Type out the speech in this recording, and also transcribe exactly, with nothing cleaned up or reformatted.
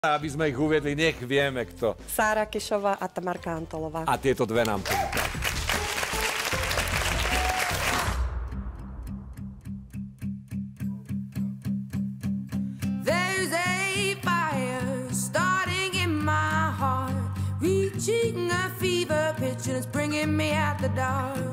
Aby sme ich uviedli, nech vieme kto. Sára Kešová a Tamarka Antolová. A tieto dve nám povedali. There's a fire starting in my heart, reaching a fever pitch and it's bringing me out the dark.